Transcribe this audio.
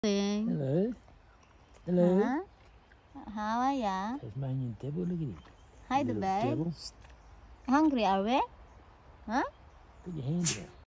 Hello. Hello. Huh? How are ya? Tasmanian devil, look at him. Hi, the Little babe. devil. Hungry, are we? Huh? Put your hand out.